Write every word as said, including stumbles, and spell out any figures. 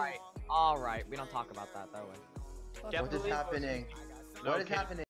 Alright, alright. We don't talk about that, though. What is happening? No, What is can- happening?